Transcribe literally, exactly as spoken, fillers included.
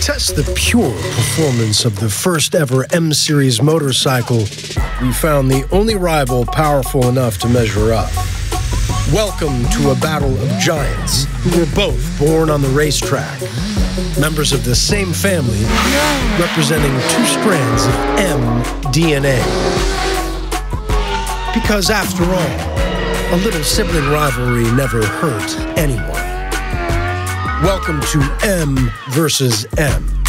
test the pure performance of the first ever M Series motorcycle, we found the only rival powerful enough to measure up. Welcome to a battle of giants who were both born on the racetrack, members of the same family, representing two strands of M D N A. Because after all, a little sibling rivalry never hurt anyone. Welcome to M versus M.